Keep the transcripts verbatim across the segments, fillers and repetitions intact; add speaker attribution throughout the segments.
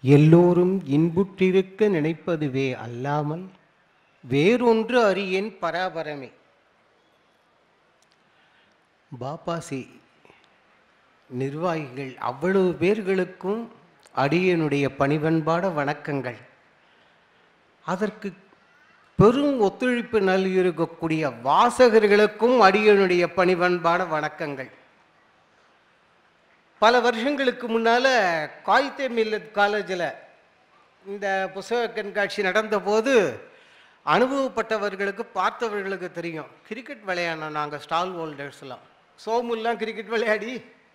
Speaker 1: எல்லோரும் இன்புற்றிருக்க நினைப்பதுவே அல்லாமல் வேறொன்று அறியேன் பராபரமே. பாபாசி நிர்வாகிகள் அவ்வளவு பேர்களுக்கும் அடியனுடைய பணிவன்பாட வணக்கங்கள். அதற்கு பெரும் ஒத்துழைப்பு நல்கியிருக்கக்கூடிய வாசகர்களுக்கும் அடியனுடைய பணிவன்பாட வணக்கங்கள். பல வருஷங்களுக்கு முன்னால் காயித்தே மில்லத் காலேஜில் இந்த புத்தக கண்காட்சி நடந்தபோது அனுபவப்பட்டவர்களுக்கு பார்த்தவர்களுக்கு தெரியும். கிரிக்கெட் விளையாடணும் நாங்கள் ஸ்டால் ஹோல்டர்ஸ்லாம், சோமுல்லாம் கிரிக்கெட் விளையாடி.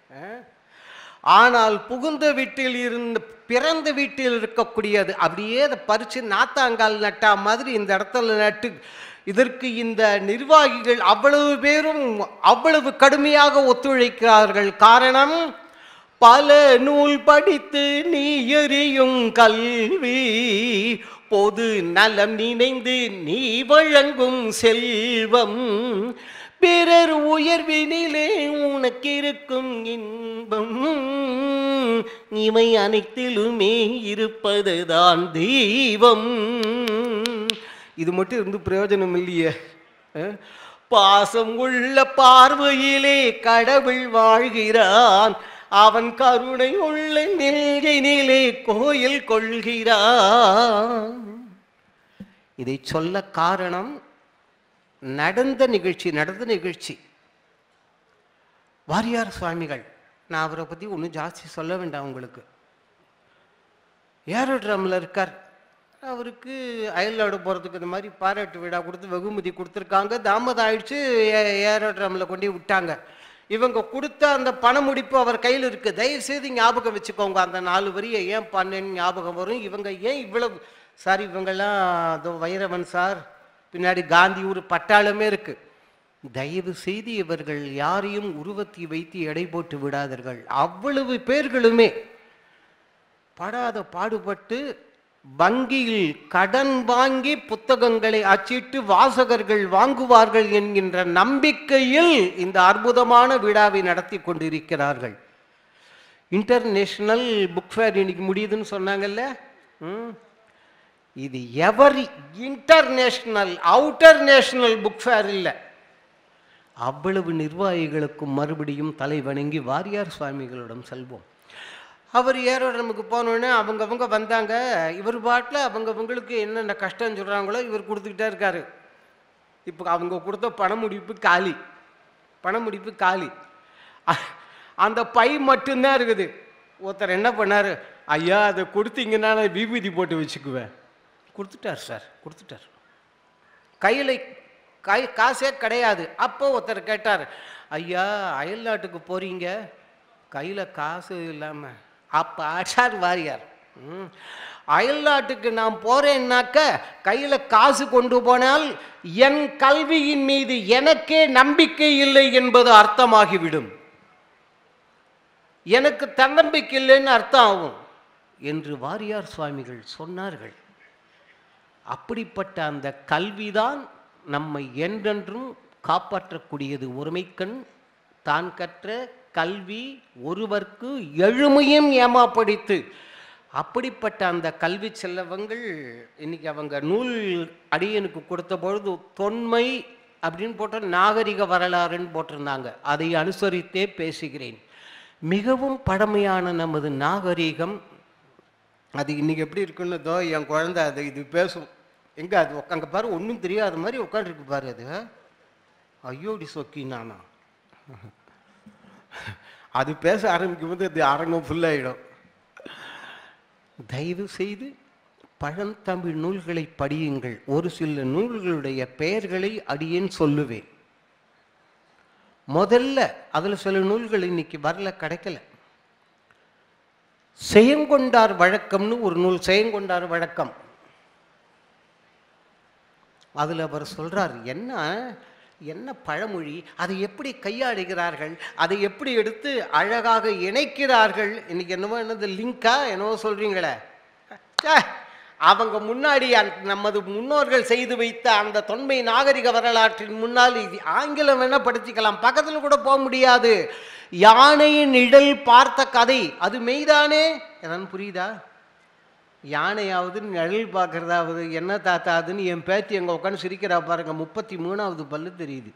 Speaker 1: ஆனால் புகுந்த வீட்டில் இருந்து பிறந்த வீட்டில் இருக்கக்கூடியது அப்படியே அதை பறித்து நாத்தாங்கால் நட்டா மாதிரி இந்த இடத்துல நட்டு இதற்கு இந்த நிர்வாகிகள் அவ்வளவு பேரும் அவ்வளவு கடுமையாக ஒத்துழைக்கிறார்கள். காரணம், பல நூல் படித்து நீ எறியும் கல்வி, பொது நலம் நினைந்து நீ வழங்கும் செல்வம், பிறர் உயர்வினிலே உனக்கு இருக்கும் இன்பம், இவை அனைத்திலுமே இருப்பதுதான் தெய்வம். இது மட்டும் இருந்து பிரயோஜனம் இல்லையே. பாசம் உள்ள பார்வையிலே கடவுள் வாழ்கிறான், அவன் கருணை உள்ள நெஞ்சினிலே கோயில் கொள்கிறான். இதை சொல்ல காரணம், நடந்த நிகழ்ச்சி நடந்த நிகழ்ச்சி வாரியார் சுவாமிகள். நான் அவரை பற்றி ஒன்றும் ஜாஸ்தி சொல்ல வேண்டாம் உங்களுக்கு. ஏரோட்ரமில் இருக்கார். அவருக்கு அயல்நாடு போகிறதுக்கு இந்த மாதிரி பாராட்டு விழா கொடுத்து வெகுமதி கொடுத்துருக்காங்க. தாமதம் ஆயிடுச்சு, ஏரோட்ரமில் கொண்டு விட்டாங்க. இவங்க கொடுத்த அந்த பண முடிப்பு அவர் கையில் இருக்குது. தயவுசெய்து ஞாபகம் வச்சுக்கோங்க, அந்த நாலு வரியை ஏன் பண்ணேன்னு ஞாபகம் வரும். இவங்க ஏன் இவ்வளவு சார், இவங்கெல்லாம் அதோ வைரவன் சார், பின்னாடி காந்தி ஒரு பட்டாளமே இருக்கு. தயவு செய்து இவர்கள் யாரையும் உருவத்தை வைத்து எடை போட்டு விடாதீர்கள். அவ்வளவு பேர்களுமே படாத பாடுபட்டு வங்கியில் கடன் வாங்கி புத்தகங்களை அச்சிட்டு வாசகர்கள் வாங்குவார்கள் என்கின்ற நம்பிக்கையில் இந்த அற்புதமான விழாவை நடத்தி கொண்டிருக்கிறார்கள். இன்டர்நேஷனல் புக் ஃபேர் இன்னைக்கு முடியுதுன்னு சொன்னாங்கல்ல. இது ever international outer national book fair இல்லை. அவ்வளவு நிர்வாகிகளுக்கும் மறுபடியும் தலை வணங்கி வாரியார் சுவாமிகளிடம் செல்வோம். அவர் ஏரோட்ரமுக்கு போனோடனே அவங்கவங்க வந்தாங்க. இவர் பாட்டில் அவங்கவங்களுக்கு என்னென்ன கஷ்டம் சொல்கிறாங்களோ இவர் கொடுத்துக்கிட்டே இருக்காரு. இப்போ அவங்க கொடுத்த பண முடிப்பு காலி, பண முடிப்பு காலி. அந்த பை மட்டும்தான் இருக்குது. ஒருத்தர் என்ன பண்ணார், ஐயா அதை கொடுத்தீங்கன்னா நான் விபூதி போட்டு வச்சுக்குவேன். கொடுத்துட்டார் சார், கொடுத்துட்டார். கையில் கை காசே கிடையாது. அப்போ ஒருத்தர் கேட்டார், ஐயா அயல்நாட்டுக்கு போகிறீங்க கையில் காசு இல்லாமல். அப்போ ஆச்சார் வாரியார், அயல்நாட்டுக்கு நான் போகிறேன்னாக்க கையில் காசு கொண்டு போனால் என் கல்வியின் மீது எனக்கே நம்பிக்கை இல்லை என்பது அர்த்தமாகிவிடும், எனக்கு தன்னம்பிக்கை இல்லைன்னு அர்த்தம் ஆகும் என்று வாரியார் சுவாமிகள் சொன்னார்கள். அப்படிப்பட்ட அந்த கல்விதான் நம்மை என்றென்றும் காப்பாற்றக்கூடியது. ஒருமைக்கண் தான் கற்ற கல்வி ஒருவர்க்கு எழுமையும் ஏமாப்படித்து. அப்படிப்பட்ட அந்த கல்வி செல்லவங்கள் இன்னைக்கு அவங்க நூல் அடியனுக்கு கொடுத்த பொழுது தொன்மை அப்படின்னு போட்ட நாகரிக வரலாறுன்னு போட்டிருந்தாங்க. அதை அனுசரித்தே பேசுகிறேன். மிகவும் பழமையான நமது நாகரிகம் அது இன்னைக்கு எப்படி இருக்குன்னு தோ என் குழந்தை அது இது பேசும். எங்கே அது உட்காங்க பாரு, ஒன்றும் தெரியாத மாதிரி உட்காந்துருக்கு பாரு. அது ஐயோடி சொக்கி நானா அது பேச ஆரம்பிக்கும் போது அது அரங்கம் ஃபுல்லாகிடும். தயவு செய்து பழந்தமிழ் நூல்களை படியுங்கள். ஒரு சில நூல்களுடைய பெயர்களை அடியேன் சொல்லுவேன். முதல்ல அதில் சில நூல்கள் இன்னைக்கு வரல, கிடைக்கல. செயங்கொண்டார் வழக்கம்னு ஒரு நூல், செயங்கொண்டார் வழக்கம். அதில் அவர் சொல்றார், என்ன என்ன பழமொழி, அதை எப்படி கையாளுகிறார்கள், அதை எப்படி எடுத்து அழகாக இணைக்கிறார்கள். இன்னைக்கு என்னவோ என்னது லிங்கா என்னவோ சொல்றீங்களே, அவங்க முன்னாடி நமது முன்னோர்கள் செய்து வைத்த அந்த தொன்மை நாகரிக வரலாற்றின் முன்னால் ஆங்கிலம் வேணா படிச்சுக்கலாம், பக்கத்தில் கூட போக முடியாது. யானையின் நிழல் பார்த்த கதை அது மெய்தானே, என்னன்னு புரியுதா? யானையாவது நிழல் பார்க்குறதாவது என்ன தாத்தாதுன்னு என் பேத்தி எங்கே உட்காந்து சிரிக்கிறா பாருங்க, முப்பத்தி மூணாவது பல்லு தெரியுது.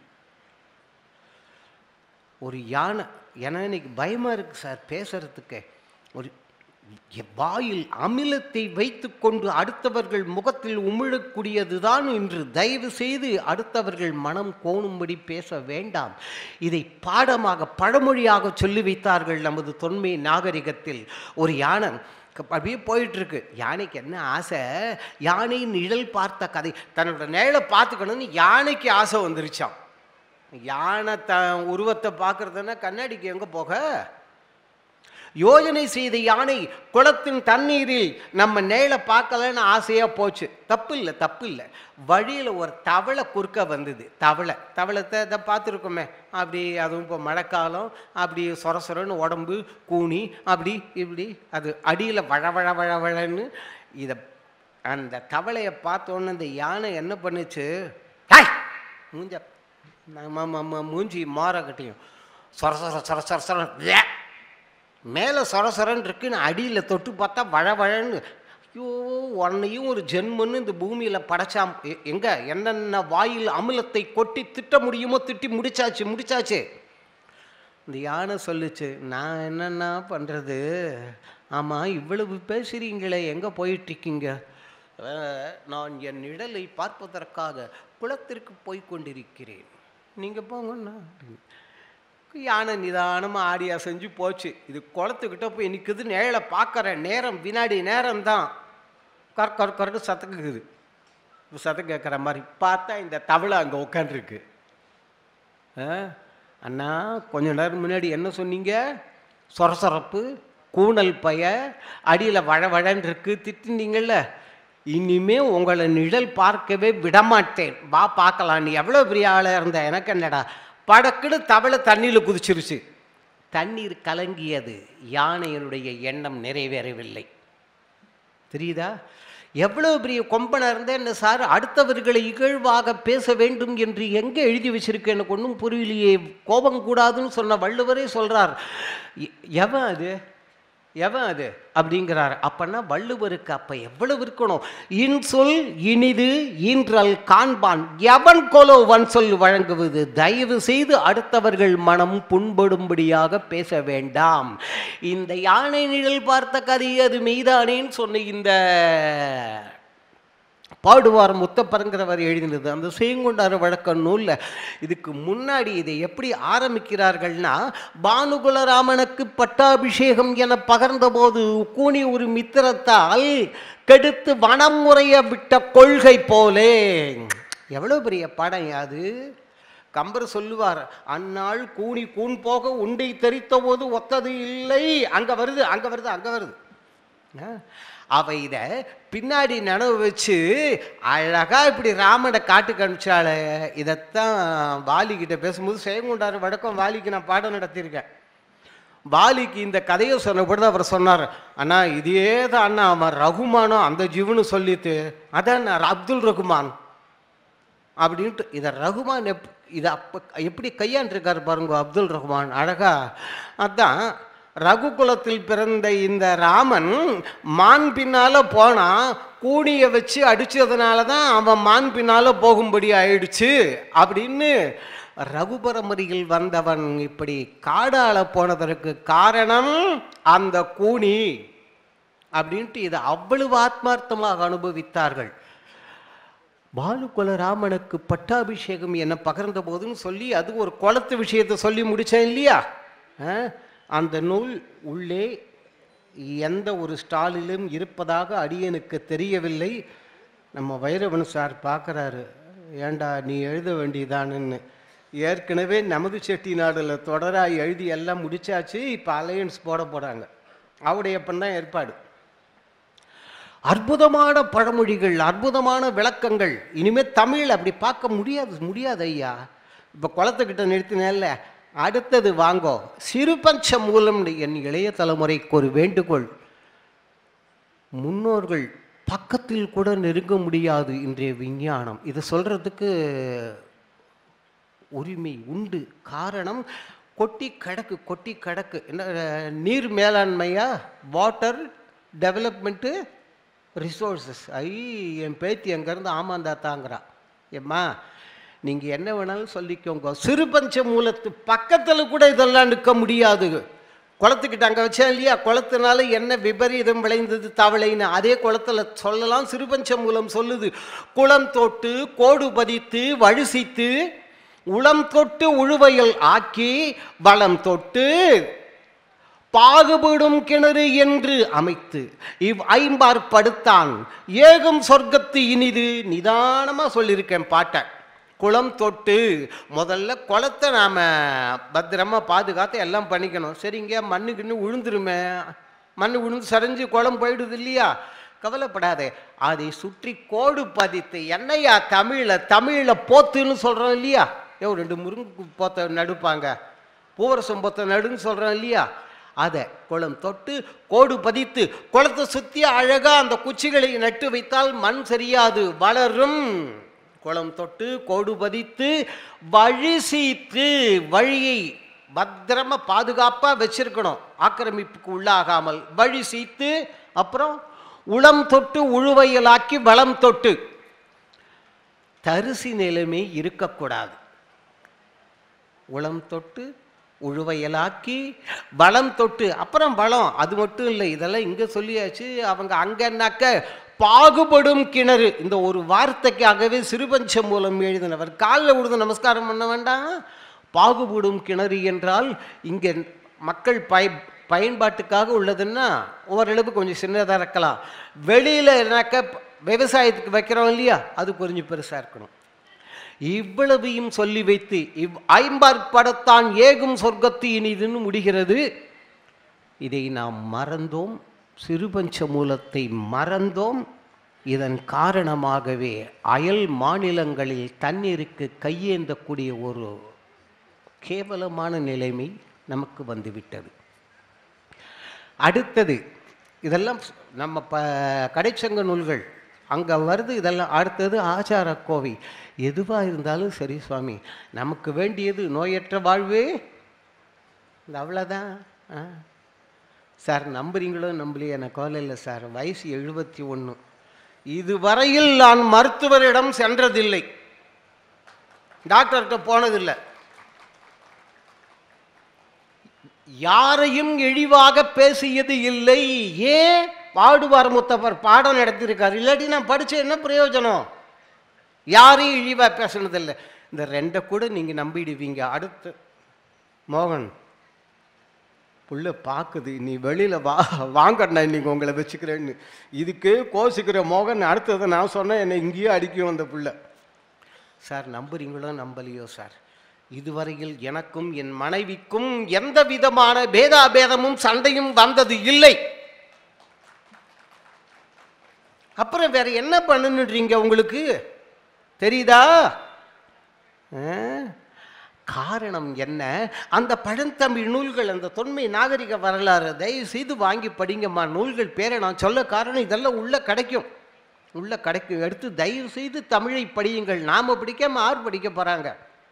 Speaker 1: ஒரு யானை, ஏன்னா இன்னைக்கு பயமாக இருக்குது சார் பேசுறதுக்கு. ஒரு வாயில் அமிலத்தை வைத்து கொண்டு அடுத்தவர்கள் முகத்தில் உமிழக்கூடியது தான் இன்று. தயவு செய்து அடுத்தவர்கள் மனம் கோணும்படி பேச வேண்டாம். இதை பாடமாக பழமொழியாக சொல்லி வைத்தார்கள் நமது தொன்மை நாகரிகத்தில். ஒரு யானை அப்படியே போயிட்டுருக்கு. யானைக்கு என்ன ஆசை, யானை நிழல் பார்த்த கதை, தன்னோட நிழலை பார்த்துக்கணும்னு யானைக்கு ஆசை வந்துருச்சான். யானை த உருவத்தை பார்க்குறதுன்னா கண்ணாடிக்கு எங்கே போக? யோஜனை செய்த யானை குளத்தின் தண்ணீரில் நம்ம நிழலை பார்க்கலன்னு ஆசையாக போச்சு. தப்பு இல்லை, தப்பு இல்லை. வழியில் ஒரு தவளை குறுக்க வந்தது. தவளை தவளத்தை இதை பார்த்துருக்கோமே, அப்படி அதுவும் இப்போ மழைக்காலம், அப்படி சொர சொரன்னு உடம்பு கூனி அப்படி இப்படி அது அடியில் வழ வழ வழ வழன்னு இதை அந்த தவளையை பார்த்தோன்னு அந்த யானை என்ன பண்ணுச்சு, மூஞ்ச நம்ம மூஞ்சி மாறக்கட்டையும் சொர சொர சொர சொர சொர மேலே சொர சொரன்னு இருக்குன்னு அடியில் தொட்டு பார்த்தா வழ வழன்னு. ஐயோ, உன்னையும் ஒரு ஜென்மன்னு இந்த பூமியில் படைச்சாம். எங்கே என்னென்ன வாயில் அமிலத்தை கொட்டி திட்ட முடியுமோ திட்டி முடிச்சாச்சு முடிச்சாச்சு. இந்த யானை சொல்லிச்சு, நான் என்னென்ன பண்ணுறது? ஆமாம், இவ்வளவு பேசுகிறீங்களே, எங்கே போயிட்டுருக்கீங்க? நான் என் நிழலை பார்ப்பதற்காக குளத்திற்கு போய் கொண்டிருக்கிறேன், நீங்கள் போங்கண்ணா. யானை நிதானமாக ஆடியா செஞ்சு போச்சு. இது குளத்துக்கிட்ட போய் நிற்குது. நிழலை பார்க்குற நேரம் வினாடி நேரம் தான். கர் கர் கருக்கு சத்தம் கேட்குது. சத்தம் கேட்குற மாதிரி பார்த்தா இந்த தவளை அங்கே உட்காந்துருக்கு. அண்ணா, கொஞ்ச நேரம் முன்னாடி என்ன சொன்னீங்க? சொரசொரப்பு, கூணல் பய, அடியில் வழ வழன்னு இருக்கு திட்டினீங்கள்ல, இனிமே உங்களை நிழல் பார்க்கவே விடமாட்டேன், வா பார்க்கலாம். நீ எவ்வளோ பெரிய ஆளாக இருந்த, எனக்கு என்னடா. படக்குன்னு தவளை தண்ணியில் குதிச்சிருச்சு. தண்ணீர் கலங்கியது. யானையினுடைய எண்ணம் நிறைவேறவில்லை. தெரியுதா? எவ்வளோ பெரிய கொம்பனை இருந்தேன் என்ன சார், அடுத்தவர்களை இகழ்வாக பேச வேண்டும் என்று எங்கே எழுதி வச்சிருக்கு, எனக்கு ஒன்றும் புரியலையே. கோபம் கூடாதுன்னு சொன்ன வள்ளுவரே சொல்கிறார். எவன் அது எவன் அது அப்படிங்கிறார். அப்பன்னா வள்ளுவருக்கு அப்போ எவ்வளவு இருக்கணும். இன்சொல் இனிது ஈன்றல் காண்பான், எவன் கொலோ வன் சொல் வழங்குவது. தயவு செய்து அடுத்தவர்கள் மனம் புண்படும்படியாக பேச வேண்டாம். இந்த யானை நிழல் பார்த்த கதை அது மெய்தானேன்னு சொன்ன இந்த பாடுவார் முத்தப்பரங்கிறவர் எழுதினது அந்த செய்குண்டார் வழக்க நூலில். இதுக்கு முன்னாடி இதை எப்படி ஆரம்பிக்கிறார்கள்னா, பானுகுலராமனுக்கு பட்டாபிஷேகம் என பகர்ந்தபோது கூனி ஒரு மித்திரத்தால் கெடுத்து வனம் முறைய விட்ட கொள்கை போலே. எவ்வளோ பெரிய படம் அது. கம்பர் சொல்லுவார், அந்நாள் கூனி கூன் போக உண்டை தெரித்த போது ஒத்தது இல்லை. அங்கே வருது அங்கே வருது அங்கே வருது. அவ இதை பின்னாடி நனவு வச்சு அழகா இப்படி ராமனை காட்டுக்கு அனுப்பிச்சால. இதைத்தான் வாலிக்கிட்ட பேசும்போது செய்குண்டார் வழக்கம் வாலிக்கு நான் பாடம் நடத்தியிருக்கேன். வாலிக்கு இந்த கதையை சொன்னபொழுது அவர் சொன்னார், அண்ணா இதே தான் அண்ணா அவன் ரகுமானோ அந்த ஜீவனு சொல்லிட்டு, அதான் அப்துல் ரகுமான் அப்படின்ட்டு. இதை ரகுமான் எப் இதை அப்போ எப்படி கையாண்டிருக்காரு பாருங்க அப்துல் ரகுமான் அழகா. அதான் ரகுகுலத்தில் பிறந்த இந்த ராமன் மான் பின்னால போனா, கூனியை வச்சு அடிச்சதுனால தான் அவன் மான் பின்னால போகும்படி ஆயிடுச்சு அப்படின்னு. ரகுபரமரியில் வந்தவன் இப்படி காடால போனதற்கு காரணம் அந்த கூனி அப்படின்ட்டு இதை அவ்வளவு ஆத்மார்த்தமாக அனுபவித்தார்கள். பாலுகுல ராமனுக்கு பட்டாபிஷேகம் என்ன பகர்ந்த போதுன்னு சொல்லி அது ஒரு குளத்து விஷயத்தை சொல்லி முடிச்சேன் இல்லையா. அந்த நூல் உள்ளே எந்த ஒரு ஸ்டாலிலும் இருப்பதாக அடியனுக்கு தெரியவில்லை. நம்ம வைரவன் சார் பார்க்குறாரு, ஏண்டா நீ எழுத வேண்டியதானுன்னு. ஏற்கனவே நமது செட்டி நாடில் தொடராக எழுதி எல்லாம் முடிச்சாச்சு. இப்போ அலையன்ஸ் போட போகிறாங்க. அவடையப்பன் தான் ஏற்பாடு. அற்புதமான பழமொழிகள், அற்புதமான விளக்கங்கள். இனிமேல் தமிழ் அப்படி பார்க்க முடியாது முடியாது ஐயா. இப்போ குளத்துக்கிட்ட நிறுத்தினேன்ல, அடுத்தது வாங்கோ சிறுபஞ்ச மூலம். என் இளைய தலைமுறைக்கு ஒரு வேண்டுகோள், முன்னோர்கள் பக்கத்தில் கூட நெருங்க முடியாது இன்றைய விஞ்ஞானம். இதை சொல்கிறதுக்கு உரிமை உண்டு. காரணம், கொட்டி கடக்கு கொட்டி கடக்கு என்ன நீர் மேலாண்மையா, வாட்டர் டெவலப்மெண்ட்டு ரிசோர்ஸஸ். ஐ என் பேத்தி அங்கேருந்து ஆமாந்தா தாங்கிறா. ஏம்மா நீங்கள் என்ன வேணாலும் சொல்லிக்கோங்க, சிறுபஞ்ச மூலத்து பக்கத்தில் கூட இதெல்லாம் நிற்க முடியாது. குளத்துக்கிட்ட அங்கே வச்சேன் இல்லையா, குளத்தினால என்ன விபரீதம் விளைந்தது தவளைன்னு, அதே குளத்தில் சொல்லலாம். சிறுபஞ்ச மூலம் சொல்லுது, குளம் தொட்டு கோடு பதித்து வழுசித்து உளம் தொட்டு உழுவையல் ஆக்கி வளம் தொட்டு பாகுபடும் கிணறு என்று அமைத்து இவ் ஐம்பார் படுத்தான் ஏகும் சொர்க்கத்து இனிது. நிதானமாக சொல்லியிருக்கேன் பாட்டை. குளம் தொட்டு முதல்ல குளத்தை நாம் பத்திரமாக பாதுகாத்து எல்லாம் பண்ணிக்கணும். சரிங்க, மண்ணுக்குன்னு விழுந்துருமே, மண் விழுந்து சரிஞ்சு குளம் போயிடுது இல்லையா, கவலைப்படாதே. அதை சுற்றி கோடு பதித்து, என்னையா தமிழில் தமிழில் போத்துன்னு சொல்கிறோம் இல்லையா, ஏ ரெண்டு முருங்கு போத்தை நடுப்பாங்க, பூவரசம் போத்தை நடுன்னு சொல்கிறோம் இல்லையா, அதை குளம் தொட்டு கோடு பதித்து குளத்தை சுற்றி அழகாக அந்த குச்சிகளை நட்டு வைத்தால் மண் சரியாது வளரும். குளம் தொட்டு கோடு பதித்து வழி சீத்து, வழியை பத்திரமா பாதுகாப்பாக வச்சிருக்கணும், ஆக்கிரமிப்புக்கு உள்ளாகாமல் வழி சீத்து. அப்புறம் உளம் தொட்டு உழுவையலாக்கி வளம் தொட்டு, தரிசி நிலைமை இருக்கக்கூடாது. உளம் தொட்டு உழுவையலாக்கி வளம் தொட்டு, அப்புறம் வளம். அது மட்டும் இல்லை, இதெல்லாம் இங்கே சொல்லியாச்சு. அவங்க அங்கன்னாக்க பாகுபடும் கிணறு, இந்த ஒரு வார்த்தைக்காகவே சிறுபஞ்ச மூலம் எழுதினவர். காலில் விழுந்து நமஸ்காரம் பண்ண வேண்டாம். பாகுபடும் கிணறு என்றால் இங்கே மக்கள் பய பயன்பாட்டுக்காக உள்ளதுன்னா ஓரளவுக்கு கொஞ்சம் சின்னதாக இருக்கலாம். வெளியில் என்னாக்க விவசாயத்துக்கு வைக்கிறோம் இல்லையா, அது கொஞ்சம் பெருசாக இருக்கணும். இவ்வளவையும் சொல்லி வைத்து இவ் ஐம்பார் படத்தான் ஏகும் சொர்க்கத்து இனிதுன்னு முடிகிறது. இதை நாம் மறந்தோம், சிறுபஞ்ச மூலத்தை மறந்தோம். இதன் காரணமாகவே அயல் மாநிலங்களில் தண்ணீருக்கு கையேந்தக்கூடிய ஒரு கேவலமான நிலைமை நமக்கு வந்துவிட்டது. அடுத்தது இதெல்லாம் நம்ம ப கடைச்சங்க நூல்கள் அங்கே வருது, இதெல்லாம். அடுத்தது ஆச்சார கோவை. எதுவாக இருந்தாலும் சரி சுவாமி, நமக்கு வேண்டியது நோயற்ற வாழ்வு, இந்த அவ்வளோதான். ஆ சார், நம்புறீங்களோ நம்பலையே எனக்கு கவலை இல்லை சார். வயசு எழுபத்தி ஒன்று, இதுவரையில் நான் மருத்துவரிடம் சென்றதில்லை, டாக்டர்கிட்ட போனதில்லை, யாரையும் இழிவாக பேசியது இல்லை. ஏன்? பாடுவார் முத்தப்பர் பாடம் நடத்தியிருக்கார், இல்லாட்டி நான் படித்த என்ன பிரயோஜனம்? யாரையும் இழிவாக பேசுனதில்லை. இந்த ரெண்டை கூட நீங்கள் நம்பிடுவீங்க. அடுத்து மோகன் புள்ள பார்க்குது, நீ வெளியில் வா வாங்கண்ணா இன்னைக்கு உங்களை வச்சுக்கிறேன்னு, இதுக்கு கோசிக்கிற மோகன். அடுத்தது நான் சொன்னேன், என்னை இங்கேயே அடிக்கும் அந்த புள்ள. சார் நம்புறீங்களோ நம்பலையோ சார், இதுவரையில் எனக்கும் என் மனைவிக்கும் எந்த விதமான பேதாபேதமும் சண்டையும் வந்தது இல்லை. அப்புறம் வேற என்ன பண்ணுன்றீங்க? உங்களுக்கு தெரியுதா? காரணம் என்ன? அந்த பழந்தமிழ் நூல்கள், அந்த தொன்மை நாகரிக வரலாறு தயவு செய்து வாங்கி படிங்கம்மா. நூல்கள் பேரை நான் சொல்ல காரணம், இதெல்லாம் உள்ள கிடைக்கும், உள்ள கிடைக்கும். எடுத்து தயவு செய்து தமிழை படியுங்கள். நாம் படிக்காம ஆறு படிக்க போகிறாங்க.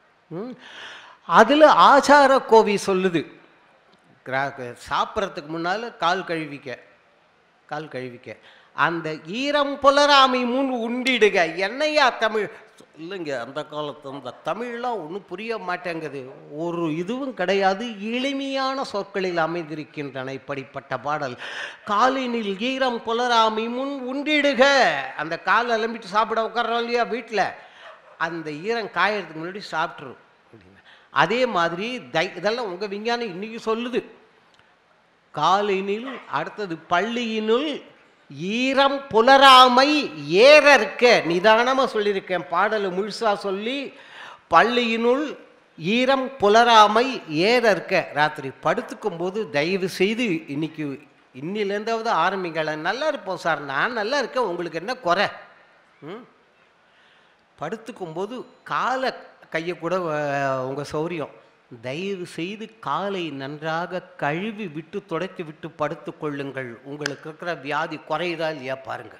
Speaker 1: அதில் ஆச்சார கோவி சொல்லுது, சாப்பிட்றதுக்கு முன்னால் கால் கழுவிக்க, கால் கழுவிக்க, அந்த ஈரம் புலராமை முன் உண்டிடுக. என்னையா தமிழ் இல்லைங்க, அந்த காலத்து அந்த தமிழ்லாம் ஒன்றும் புரிய மாட்டேங்குது, ஒரு இதுவும் கிடையாது, எளிமையான சொற்களில் அமைந்திருக்கின்றன இப்படிப்பட்ட பாடல். காலினில் ஈரம் புலராமை முன் உண்டிடுக. அந்த கால் அலம்பிட்டு சாப்பிட உட்காரோம் இல்லையா வீட்டில், அந்த ஈரம் காயறதுக்கு முன்னாடி சாப்பிட்ரும் அப்படின்னு. அதே மாதிரி தை இதெல்லாம் உங்கள் விஞ்ஞானம் இன்னைக்கு சொல்லுது. காலினில், அடுத்தது பள்ளியினுள் ஈரம் புலராமை ஏற இருக்க. நிதானமாக சொல்லியிருக்கேன், பாடலை முழுசாக சொல்லி. பள்ளியினுள் ஈரம் புலராமை ஏற இருக்க. ராத்திரி படுத்துக்கும் போது தயவு செய்து இன்னைக்கு இன்னிலேருந்தாவது ஆரம்பிங்கள. நல்லா இருப்போம் சார், நான் நல்லா இருக்கேன், உங்களுக்கு என்ன குறை? ம் படுத்துக்கும்போது காலை கையை கூட உங்கள் சௌரியம், தயவு செய்து காலை நன்றாக கழுவி விட்டு துடைத்து விட்டு படுத்து கொள்ளுங்கள். உங்களுக்கு இருக்கிற வியாதி குறையுதா இல்லையா பாருங்க.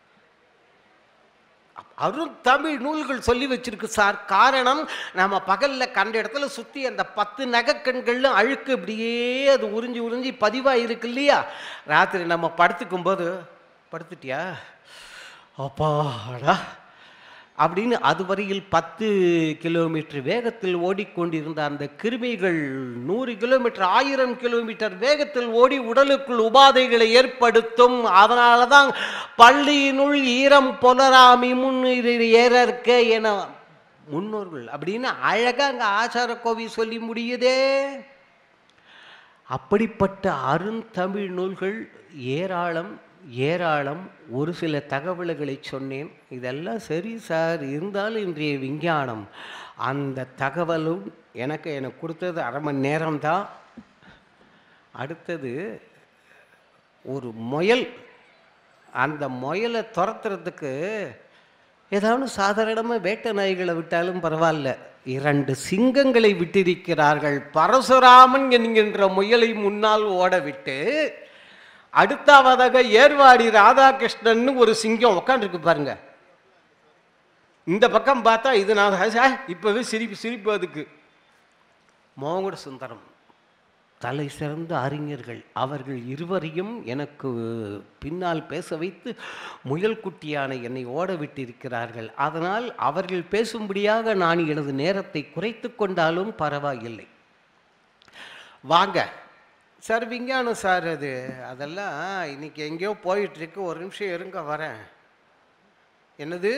Speaker 1: அரும் தமிழ் நூல்கள் சொல்லி வச்சிருக்கு சார். காரணம், நம்ம பகலில் கண்ட இடத்துல சுற்றி அந்த பத்து நகைக்கண்கள்லாம் அழுக்கு இப்படியே அது உறிஞ்சி உறிஞ்சி பதிவாக இருக்கு இல்லையா. ராத்திரி நம்ம படுத்துக்கும் போது படுத்துட்டியா அப்பாடா அப்படின்னு அதுவரையில் பத்து கிலோமீட்டர் வேகத்தில் ஓடிக்கொண்டிருந்த அந்த கிருமிகள் நூறு கிலோமீட்டர் ஆயிரம் கிலோமீட்டர் வேகத்தில் ஓடி உடலுக்குள் உபாதைகளை ஏற்படுத்தும். அதனால தான் பள்ளியினுள் ஈரம் பொலராமி முன்னுயிர் ஏறற்க என முன்னோர்கள் அப்படின்னு அழகாக அங்கே ஆச்சார கோவி சொல்லி முடியுதே. அப்படிப்பட்ட அருந்தமிழ் நூல்கள் ஏராளம் ஏராளம். ஒரு சில தகவல்களை சொன்னேன். இதெல்லாம் சரி சார், இருந்தாலும் இன்றைய விஞ்ஞானம் அந்த தகவலும் எனக்கு எனக்கு கொடுத்தது அரை மணி நேரம்தான். அடுத்தது ஒரு முயல், அந்த முயலை துரத்துறதுக்கு ஏதாவது சாதாரணமாக வேட்டை நாய்களை விட்டாலும் பரவாயில்ல, இரண்டு சிங்கங்களை விட்டிருக்கிறார்கள். பரசுராமன் என்கின்ற முயலை முன்னால் ஓட விட்டு அடுத்தாவதாக ஏர்வாடி ராதாகிருஷ்ணன் ஒரு சிங்கம் உட்காந்துருக்கு பாருங்க. இந்த பக்கம் பார்த்தா இது நான் இப்பவே சிரிப்பு சிரிப்பு அதுக்கு. மோகட சுந்தரம் தலை சிறந்த அறிஞர்கள், அவர்கள் இருவரையும் எனக்கு பின்னால் பேச வைத்து முயல் குட்டியான என்னை ஓட விட்டிருக்கிறார்கள். அதனால் அவர்கள் பேசும்படியாக நான் எனது நேரத்தை குறைத்து கொண்டாலும் பரவாயில்லை. வாங்க சார், விஞ்ஞானம் சார், அது அதெல்லாம் இன்னைக்கு எங்கேயோ போயிட்டுருக்கு. ஒரு நிமிஷம் இருங்க வரேன். என்னது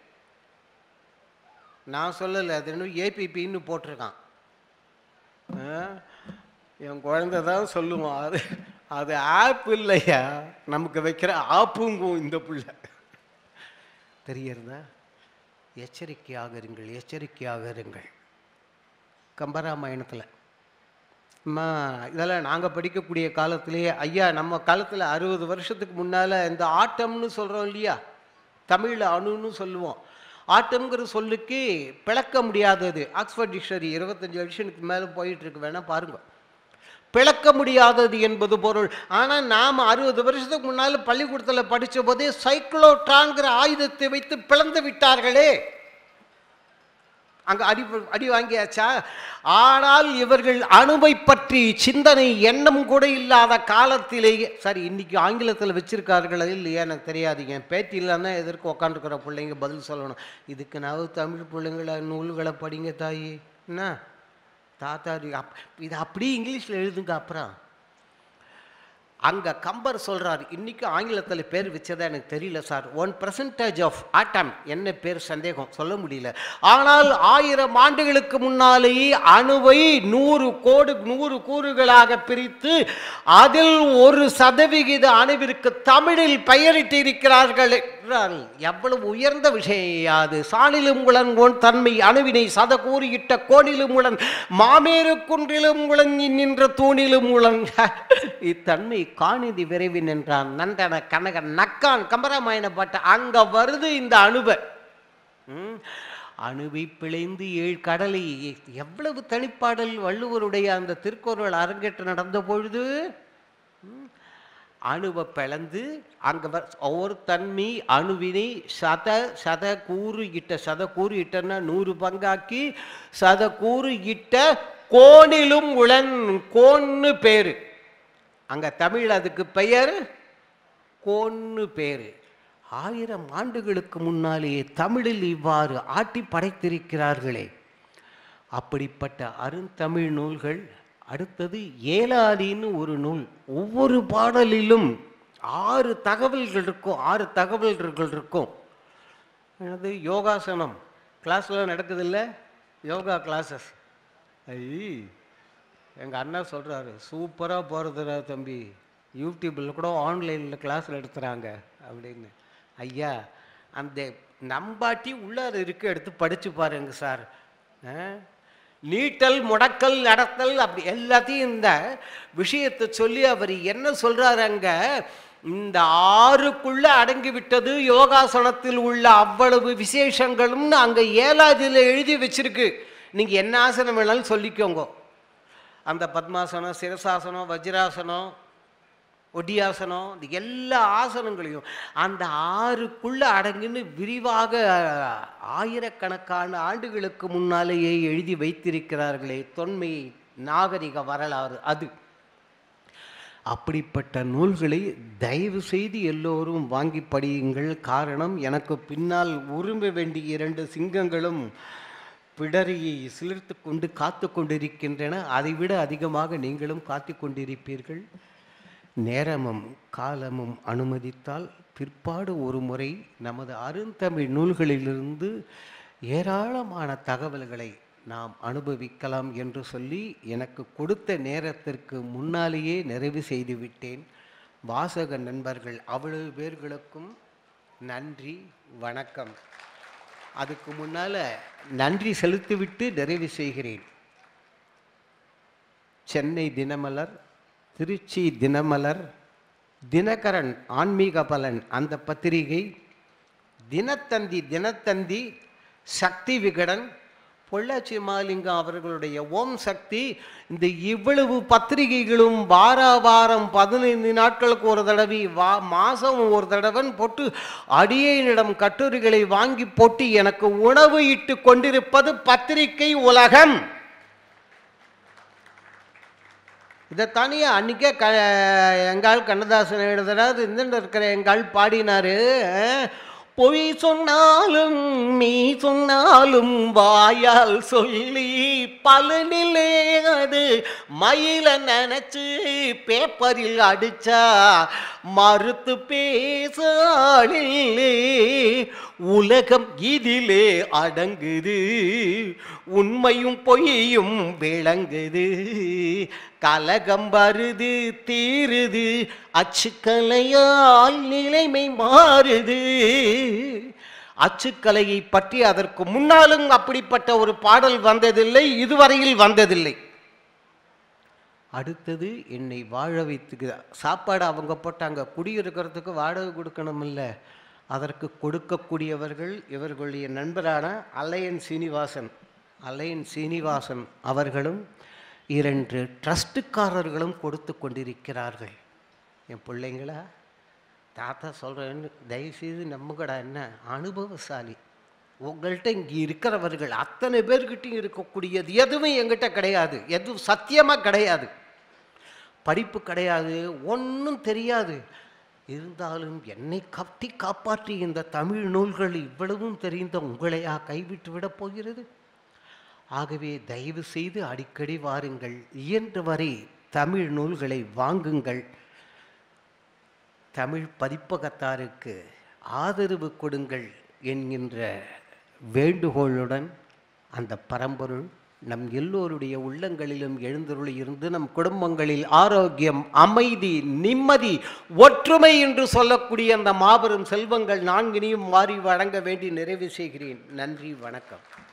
Speaker 1: நான் சொல்லலை, அது இன்னும் ஏபிபின்னு போட்டிருக்கான். என் குழந்தை தான் சொல்லுவான், அது அது ஆப் இல்லையா, நமக்கு வைக்கிற ஆப்புங்கும் இந்த புள்ள. தெரியறதா? எச்சரிக்கையாக இருங்கள், எச்சரிக்கையாக இருங்கள். கம்பராமாயணத்தில் அம்மா இதெல்லாம் நாங்கள் படிக்கக்கூடிய காலத்திலேயே, ஐயா நம்ம காலத்தில் அறுபது வருஷத்துக்கு முன்னால் இந்த ஆட்டம்னு சொல்கிறோம் இல்லையா, தமிழில் அணுன்னு சொல்லுவோம். ஆட்டம்ங்கிற சொல்லுக்கு பிளக்க முடியாதது. ஆக்ஸ்போர்ட் டிக்ஷனரி இருபத்தஞ்சி வருஷத்துக்கு மேலே போயிட்டுருக்கு, வேணால் பாருங்க. பிளக்க முடியாதது என்பது பொருள். ஆனால் நாம் அறுபது வருஷத்துக்கு முன்னால் பள்ளிக்கூடத்தில் படித்த போதே சைக்ளோட்ரான்கிற ஆயுதத்தை வைத்து பிளந்து விட்டார்களே, அங்கே அடி அடி வாங்கியாச்சா? ஆனால் இவர்கள் அணுவை பற்றி சிந்தனை எண்ணம் கூட இல்லாத காலத்திலேயே, சரி இன்னைக்கு ஆங்கிலத்தில் வச்சிருக்கார்கள் இல்லையா எனக்கு தெரியாது, என் பேட்டி இல்லைன்னா எதற்கு உக்காந்துருக்கிற பிள்ளைங்க பதில் சொல்லணும். இதுக்கு நான் தமிழ் பிள்ளைங்களை நூல்களை படிங்க தாயி, என்ன தாத்தா அப் இது அப்படியே இங்கிலீஷில் எழுதுங்க. அப்புறம் அங்கே கம்பர் சொல்கிறார், இன்றைக்கி ஆங்கிலத்தில் பேர் வச்சதா எனக்கு தெரியல sir, one percentage of atom, என்ன பேர் சந்தேகம் சொல்ல முடியல. ஆனால் ஆயிரம் ஆண்டுகளுக்கு முன்னாலேயே அணுவை நூறு கோடு நூறு கூறுகளாக பிரித்து அதில் ஒரு சதவிகித அணுவிற்கு தமிழில் பெயரிட்டு இருக்கிறார்கள். எவ்வளவு உயர்ந்த விஷயம் அது. சாணிலும் உளன் ஓன் தன்மை அணுவினை சத கூறியிட்ட கோணிலும் உளன் மாமேறு குன்றிலும் உளன் நின்ற தூணிலும் உளன் இத்தன்மை காணிதி விரைவின் என்றான் நன்றன கனக நக்கான். கம்பராமாயண பாட்டு அங்க வருது இந்த அணுவை. அணுவை பிழைந்து ஏழு கடலை, எவ்வளவு தனிப்பாடல் வள்ளுவருடைய அந்த திருக்குறள் அரங்கேற்று நடந்த பொழுது அணுவை பிளந்து அங்கே ஒவ்வொரு தன்மை அணுவினை சத சத கூறு இட்ட, சத கூறு இட்டன்னா நூறு பங்காக்கி சத கூறு இட்ட கோணிலும் உளன், கோன்னு பேரு. அங்கே தமிழ் அதுக்கு பெயர் கோன்னு பேரு. ஆயிரம் ஆண்டுகளுக்கு முன்னாலேயே தமிழில் இவ்வாறு ஆட்டி படைத்திருக்கிறார்களே, அப்படிப்பட்ட அருந்தமிழ் நூல்கள். அடுத்தது ஏலாதின்னு ஒரு நூல். ஒவ்வொரு பாடலிலும் ஆறு தகவல்கள் இருக்கும், ஆறு தகவல்கள் இருக்கும். அது யோகாசனம் கிளாஸ்லாம் நடக்குதில்ல, யோகா கிளாஸஸ். ஐ எங்கள் அண்ணா சொல்கிறாரு, சூப்பராக போகிறதுடா தம்பி, யூடியூப்பில் கூட ஆன்லைனில் கிளாஸில் எடுத்துகிறாங்க அப்படின்னு. ஐயா அந்த நம்பாட்டி உள்ளார இருக்கு, எடுத்து படித்து பாருங்க சார். நீட்டல் முடக்கல் நடத்தல் அப்படி எல்லாத்தையும் இந்த விஷயத்தை சொல்லி அவர் என்ன சொல்கிறாரு, அங்கே இந்த ஆறுக்குள்ளே அடங்கிவிட்டது யோகாசனத்தில் உள்ள அவ்வளவு விசேஷங்களும்னு அங்கே ஏழாவதில் எழுதி வச்சிருக்கு. நீங்கள் என்ன ஆசனம் வேணாலும் சொல்லிக்கோங்க. அந்த பத்மாசனம், சிரசாசனம், வஜ்ராசனம், ஒடியாசனம், இந்த எல்லா ஆசனங்களையும் அந்த ஆறுக்குள்ளே அடங்குன்னு விரிவாக ஆயிரக்கணக்கான ஆண்டுகளுக்கு முன்னாலேயே எழுதி வைத்திருக்கிறார்களே, தொன்மை நாகரிக வரலாறு அது. அப்படிப்பட்ட நூல்களை தயவு செய்து எல்லோரும் வாங்கி படியுங்கள். காரணம், எனக்கு பின்னால் உரும்ப வேண்டிய இரண்டு சிங்கங்களும் பிடரியை சிலிர்த்து கொண்டு காத்து கொண்டிருக்கின்றன. அதைவிட அதிகமாக நீங்களும் காத்து கொண்டிருப்பீர்கள். நேரமும் காலமும் அனுமதித்தால் பிற்பாடு ஒரு முறை நமது அருந்தமிழ் நூல்களிலிருந்து ஏராளமான தகவல்களை நாம் அனுபவிக்கலாம் என்று சொல்லி எனக்கு கொடுத்த நேரத்திற்கு முன்னாலேயே நிறைவு செய்துவிட்டேன். வாசக நண்பர்கள் அவ்வளவு பேர்களுக்கும் நன்றி, வணக்கம். அதுக்கு முன்னால் நன்றி செலுத்திவிட்டு நிறைவு செய்கிறேன். சென்னை தினமலர், திருச்சி தினமலர், தினகரன் ஆன்மீக பலன் அந்த பத்திரிகை, தினத்தந்தி தினத்தந்தி, சக்தி விகடன், பொள்ளாச்சி மாலிங்கம் அவர்களுடைய ஓம் சக்தி, இந்த இவ்வளவு பத்திரிகைகளும் வார வாரம் பதினைந்து நாட்களுக்கு ஒரு தடவை, வா மாதம் ஒரு தடவன் போட்டு அடியேனிடம் கட்டுரைகளை வாங்கி போட்டு எனக்கு உணவு இட்டு கொண்டிருப்பது பத்திரிகை உலகம். இதை தானியே அன்றைக்கே க எங்கால் கண்ணதாசன் எழுதுறாரு, இந்த இருக்கிற எங்கால் பாடினார். பொய் சொன்னாலும் நீ சொன்னாலும் வாயால் சொல்லி பலனிலே அது மயில நினைச்சு பேப்பரில் அடிச்சா மறுத்து பேசாளில்லே. உலகம் இதிலே அடங்குது, உண்மையும் பொய்யும் விளங்குது. கலகம் வருது தீருது, அச்சுக்கலையால் நிலைமை மாறுது. அச்சுக்கலையை பற்றி அதற்கு முன்னாலும் அப்படிப்பட்ட ஒரு பாடல் வந்ததில்லை, இதுவரையில் வந்ததில்லை. அடுத்தது என்னை வாழ வைத்துக்கு சாப்பாடு அவங்க போட்டாங்க, குடியிருக்கிறதுக்கு வாடகை கொடுக்கணும் இல்லை, அதற்கு கொடுக்கக்கூடியவர்கள் இவர்களுடைய நண்பரான அலையன் சீனிவாசன் அலையன் சீனிவாசன் அவர்களும் இரண்டு ட்ரஸ்ட்டுக்காரர்களும் கொடுத்து கொண்டிருக்கிறார்கள். என் பிள்ளைங்களா, தாத்தா சொல்கிறேன்னு தயவுசெய்து நம்புகடா, என்ன அனுபவசாலி. உங்கள்கிட்ட இங்கே இருக்கிறவர்கள் அத்தனை பேர்கிட்டையும் இருக்கக்கூடியது எதுவுமே எங்கிட்ட கிடையாது, எதுவும் சத்தியமாக கிடையாது. படிப்பு கிடையாது, ஒன்றும் தெரியாது. இருந்தாலும் என்னை கட்டி காப்பாற்றி இந்த தமிழ் நூல்கள் இவ்வளவும் தெரிந்த உங்களையா கைவிட்டு விடப் போகிறது? ஆகவே தயவு செய்து அடிக்கடி வாருங்கள், இயன்ற வரை தமிழ் நூல்களை வாங்குங்கள். தமிழ் பதிப்பகத்தாருக்கு ஆதரவு கொடுங்கள் என்கின்ற வேண்டுகோளுடன் அந்த பரம்பொருள் நம் எல்லோருடைய உள்ளங்களிலும் எழுந்தருளி இருந்து நம் குடும்பங்களில் ஆரோக்கியம், அமைதி, நிம்மதி, ஒற்றுமை என்று சொல்லக்கூடிய அந்த மாபெரும் செல்வங்கள் நான்கினையும் மாறி வழங்க வேண்டி நிறைவு செய்கிறேன். நன்றி, வணக்கம்.